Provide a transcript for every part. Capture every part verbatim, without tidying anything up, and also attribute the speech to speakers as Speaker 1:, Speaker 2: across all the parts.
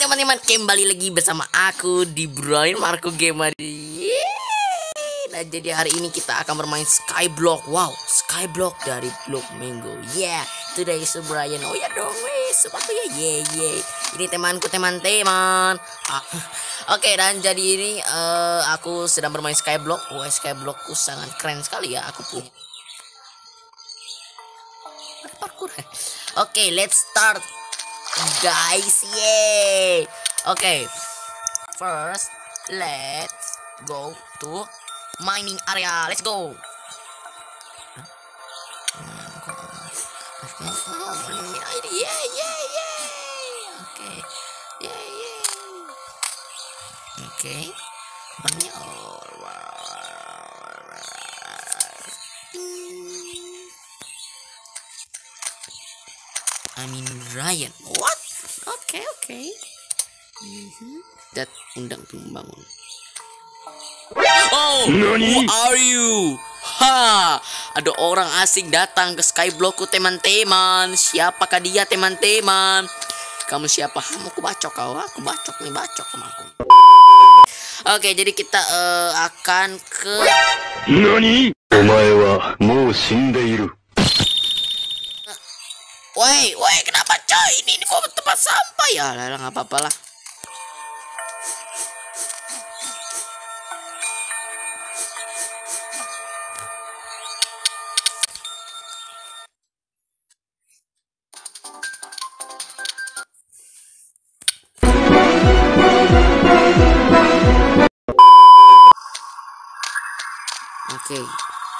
Speaker 1: teman-teman, kembali lagi bersama aku di Brian Marco Gamer. Yeay. Nah, jadi hari ini kita akan bermain Skyblock. Wow, Skyblock dari Block Mango. Yeah, today is Brian. Oh ya dong, wes, aku ya, yeah, yeah. Ini temanku, teman-teman. Ah. Oke, okay, dan jadi ini uh, aku sedang bermain Skyblock. Wah, Skyblockku sangat keren sekali ya. Aku punya parkour. Oke, okay, let's start. Guys, yay. Oke, okay. First let's go to mining area. Let's go. Yeah, yeah, yeah. Oke, yeah, yeah. Oke, okay. I mean Ryan. What? Oke, okay, oke. Okay. Mm-hmm. Dat undang pembangun. Oh, who are you? Ha, ada orang asing datang ke Skyblockku, teman-teman. Siapakah dia, teman-teman? Kamu siapa? Kamu aku bacok kau. Aku bacok nih, bacok sama aku. Oke, okay, jadi kita uh, akan ke Nani? Omae wa mou shindeiru. Woi, woi, kenapa coy? Ini, ini kok tempat sampah ya? Lah, nggak apa-apa lah. Oke. Okay.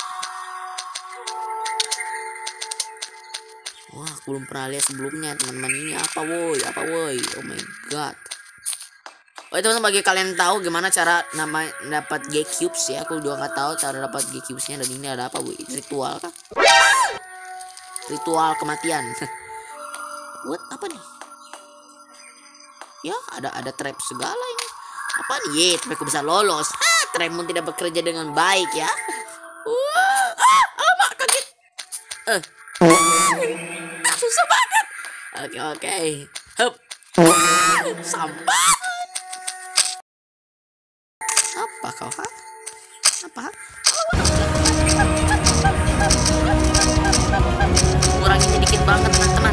Speaker 1: Wah, aku belum pernah lihat sebelumnya, teman-teman. Ini apa woi? Apa woi? Oh my god. Oh, teman-teman, bagi kalian tahu gimana cara nama dapat G cubes ya? Aku juga nggak tahu cara dapat G cubesnya. Dan ini ada apa woi? Ritual kah? Ritual kematian. What? Apa nih? Ya, ada ada trap segala ini. Apa nih? Ye, aku bisa lolos. Ha, trapmu tidak bekerja dengan baik ya. Wah, ah, alamak, kaget. Eh. Susah banget. Oke, oke. Hup. Sampah. Apa kau, ha? Apa? Kuranginnya dikit banget, teman-teman.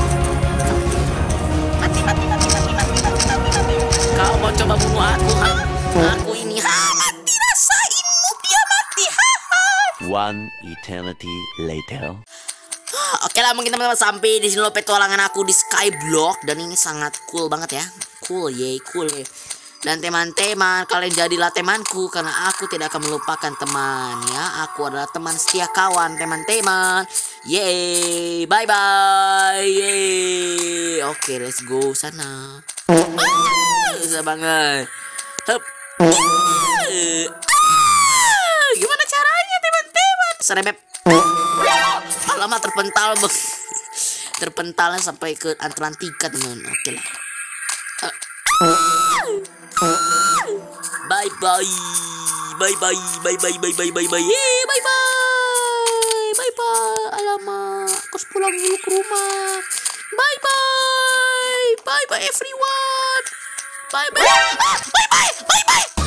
Speaker 1: Mati, mati, mati, mati, mati, mati, mati, mati. Kau mau coba bunuh aku, ha? Aku ini, ha, mati, rasainmu, dia mati, ha, ha.
Speaker 2: One eternity later.
Speaker 1: Oke lah, mungkin teman-teman sampai di sini lo petualangan aku di Skyblock, dan ini sangat cool banget ya. Cool, yay, cool ya. Dan teman-teman, kalian jadilah temanku karena aku tidak akan melupakan teman ya. Aku adalah teman setia kawan, teman-teman. Yay, bye bye. Yay. Oke, let's go sana. Ah, susah banget. Hup. Ah, gimana caranya, teman-teman? Serebep. Lama terpental bang. Terpentalnya sampai ke Atlantika, teman. Oke lah. Bye bye. Bye bye. Bye bye bye bye bye bye. Yeay, bye bye. Bye bye. Alamak, aku harus pulang dulu ke rumah. Bye bye. Bye bye everyone. Bye bye. Ah, bye bye. Bye bye.